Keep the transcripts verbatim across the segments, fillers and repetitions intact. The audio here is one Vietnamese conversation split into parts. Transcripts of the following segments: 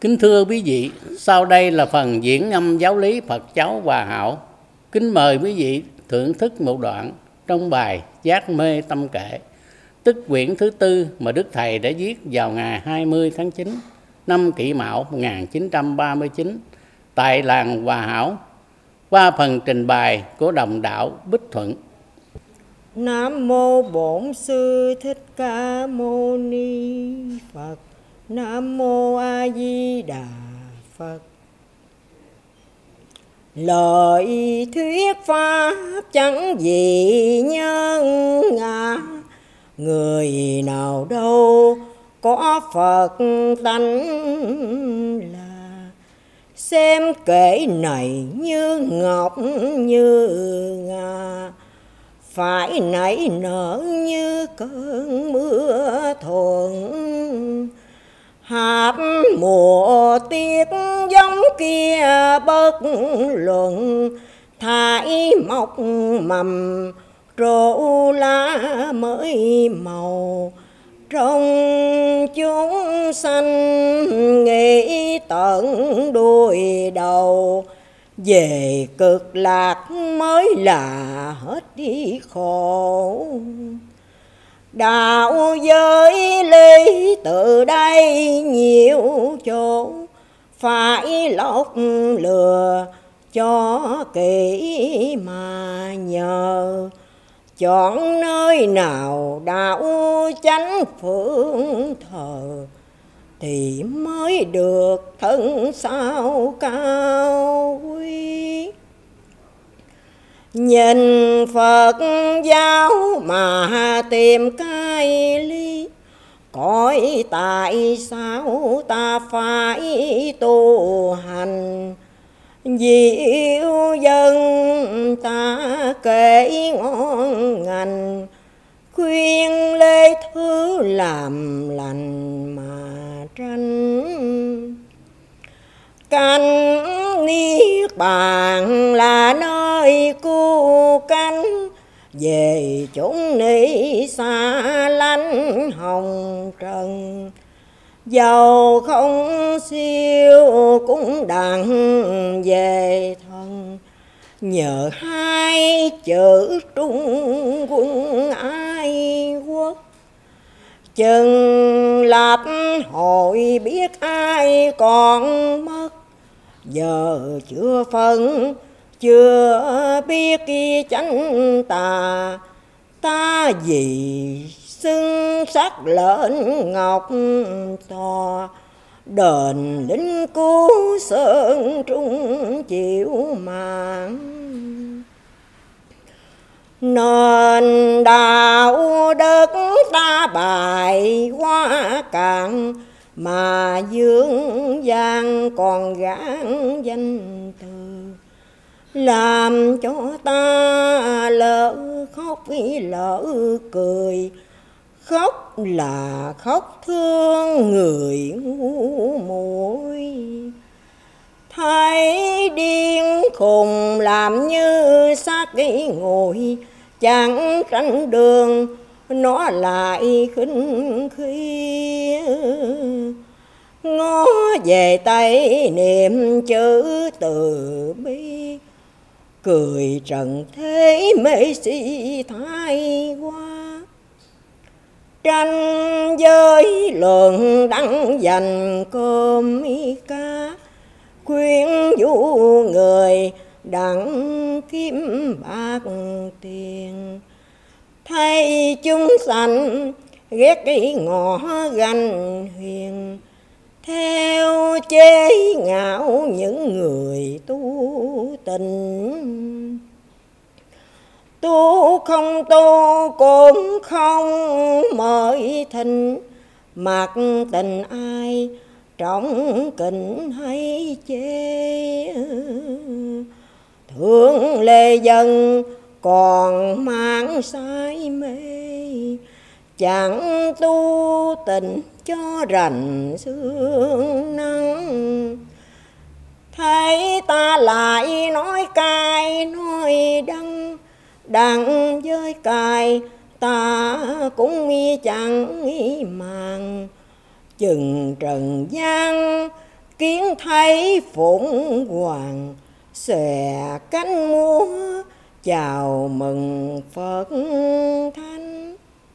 Kính thưa quý vị, sau đây là phần diễn ngâm giáo lý Phật cháu Hòa Hảo. Kính mời quý vị thưởng thức một đoạn trong bài Giác mê tâm kệ, tức quyển thứ tư mà Đức Thầy đã viết vào ngày hai mươi tháng chín năm Kỷ Mão một nghìn chín trăm ba mươi chín tại làng Hòa Hảo, qua phần trình bày của đồng đạo Bích Thuận. Nam mô Bổn Sư Thích Ca Mâu Ni Phật. Nam mô A Di Đà Phật. Lời thuyết pháp chẳng gì nhân ngã, người nào đâu có Phật tánh là. Xem kệ này như ngọc như ngà, phải nảy nở như cơn mưa thuận. Hạp mùa tiết giống kia bất luận, thải mọc mầm rộ lá mới màu. Trong chúng sanh nghĩ tận đuôi đầu, về cực lạc mới là hết đi khổ. Đạo giới lý từ đây nhiều chỗ, phải lọc lừa cho kỹ mà nhờ. Chọn nơi nào đạo chánh phương thờ, thì mới được thân sao cao quý. Nhìn Phật giáo mà tìm cái lý, cõi tại sao ta phải tu hành. Vì yêu dân ta kể ngon ngành, khuyên lê thứ làm lành mà tranh. Cánh niết bàn là nơi cứu cánh, về chúng ni xa lánh hồng trần. Dầu không siêu cũng đặng về thân, nhờ hai chữ trung quân ái quốc. Chừng lập hội biết ai còn mất, giờ chưa phân chưa biết chánh tà. Ta vì xưng sắc lệnh ngọc to, đền lính cứu sơn trung chịu màng. Nên đạo đất ta bài hoa cạn, mà dương gian còn gán danh từ. Làm cho ta lỡ khóc lỡ cười, khóc là khóc thương người ngu muội. Thấy điên khùng làm như xác ngồi, chẳng tránh đường nó lại khinh khi. Ngó về tay niệm chữ từ bi, cười trần thế mê si thái quá. Tranh giới luận đăng dành cơm cá, khuyên dụ người đặng kiếm bạc tiền. Thay chúng sanh ghét cái ngõ ganh huyền, theo chế ngạo những người tu tình. Tu không tu cũng không mời thỉnh, mặc tình ai trọng kính hay chê. Thương lê dân còn mang say mê, chẳng tu tình cho rành sương nắng. Thấy ta lại nói cay nói đắng, đặng với cay ta cũng chẳng màng. Chừng trần gian kiến thấy phụng hoàng xòe cánh múa chào mừng Phật thánh.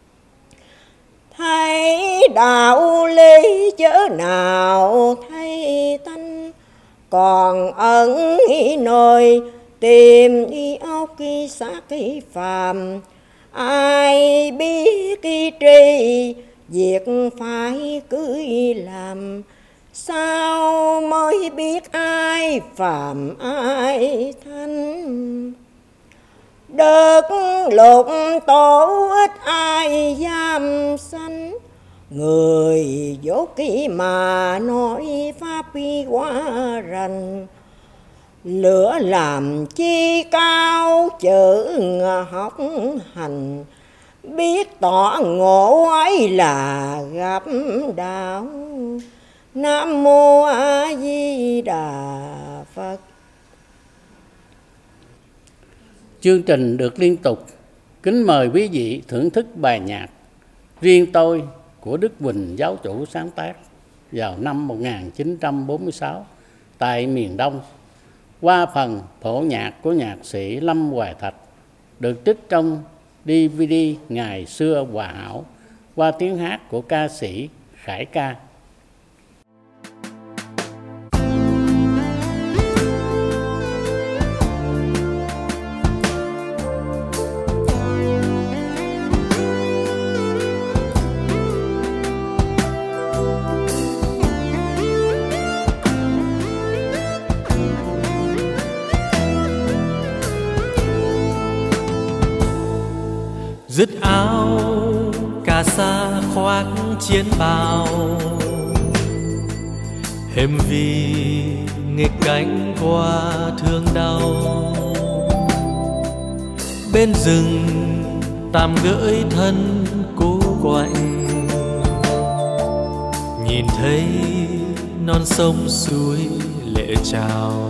Thấy đạo lý chớ nào thấy tánh, còn ẩn nơi tìm y ốc kỳ xác kỳ phàm. Ai biết kỳ tri việc phải cưới làm, sao mới biết ai phàm ai thánh. Đất lục tổ ít ai dám sanh, người dốt kỳ mà nói pháp quá rành. Lửa làm chi cao chữ học hành, biết tỏ ngộ ấy là gặp đạo. Nam mô A Di Đà Phật. Chương trình được liên tục. Kính mời quý vị thưởng thức bài nhạc Riêng Tôi của Đức Huỳnh Giáo chủ sáng tác vào năm một nghìn chín trăm bốn mươi sáu tại miền Đông, qua phần phổ nhạc của nhạc sĩ Lâm Hoài Thạch, được trích trong đê vê đê Ngày Xưa Hòa Hảo, qua tiếng hát của ca sĩ Khải Ca. Dứt áo cà sa khoác chiến bào, hêm vì nghịch cánh qua thương đau. Bên rừng tạm gửi thân cũ quạnh, nhìn thấy non sông suối lệ trào.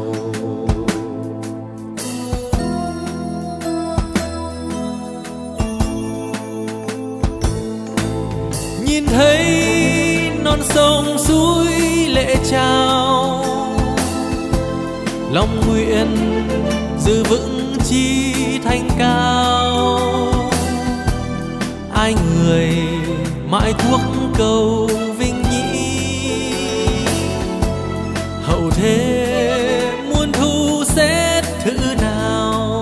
Nhìn thấy non sông suối lệ trào, lòng nguyện giữ vững chi thanh cao. Ai người mãi thuốc cầu vinh nhĩ, hậu thế muôn thu xét thử nào.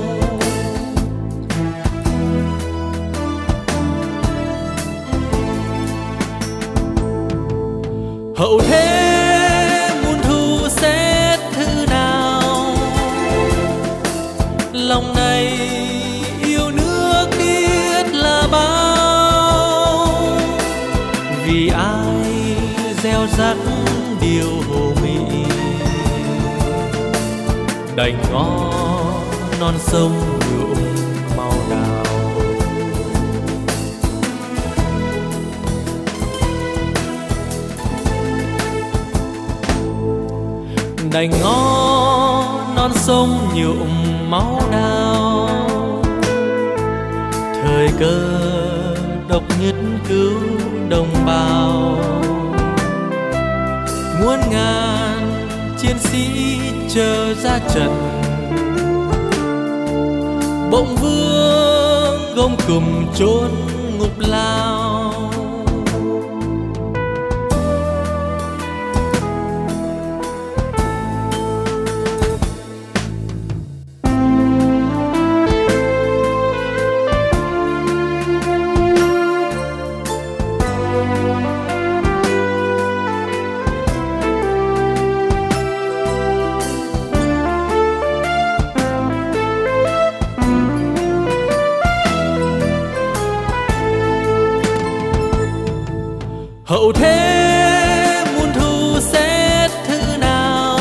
Hậu thế muôn thu xét thứ nào, lòng này yêu nước biết là bao. Vì ai gieo rắc điều hồ mỹ, đành ngó non sông nhuộm màu đào. Đành ngó non sông nhuộm máu đào. Thời cơ độc nhất cứu đồng bào, muôn ngàn chiến sĩ chờ ra trận. Bỗng vương gom cùng chốn ngục lao. Hậu thế muôn thu xét thứ nào,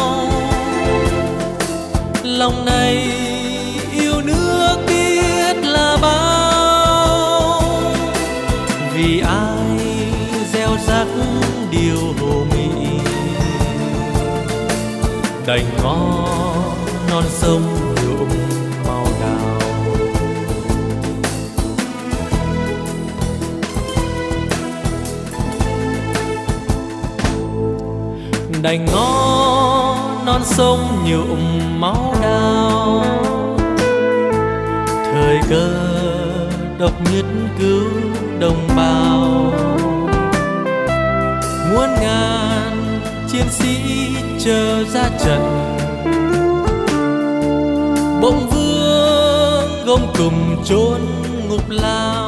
lòng này yêu nước biết là bao. Vì ai gieo rắc điều hồ mỹ, đành ngó non sông nhuộm màu đào. đành ngó non sông nhuộm máu đao. Thời cơ độc nhất cứu đồng bào, muôn ngàn chiến sĩ chờ ra trận. Bỗng vương gom cùng chốn ngục lao.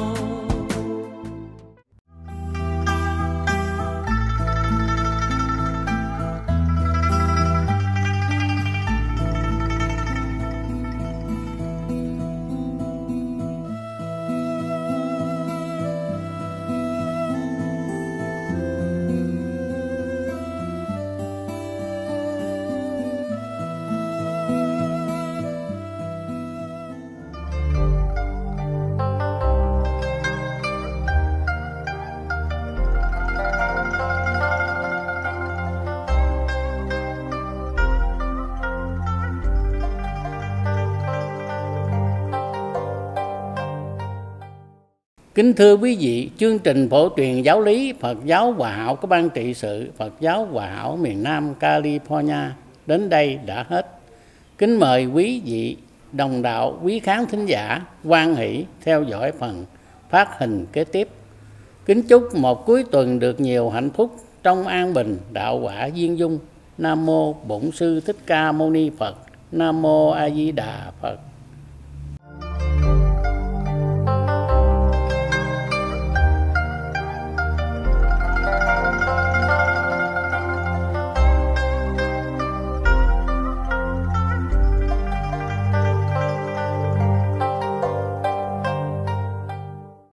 Kính thưa quý vị, chương trình phổ truyền giáo lý Phật giáo Hòa Hảo của Ban trị sự Phật giáo Hòa Hảo miền Nam California đến đây đã hết. Kính mời quý vị đồng đạo, quý khán thính giả hoan hỷ theo dõi phần phát hình kế tiếp. Kính chúc một cuối tuần được nhiều hạnh phúc trong an bình, đạo quả viên dung. Nam mô Bổn Sư Thích Ca Mâu Ni Phật. Nam mô A Di Đà Phật.